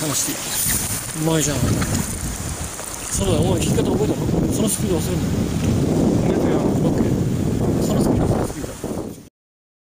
しうまいじゃん。そうだよ、お前引き方覚えたの？そのスピード忘れんの？ ですよ。 オッケー。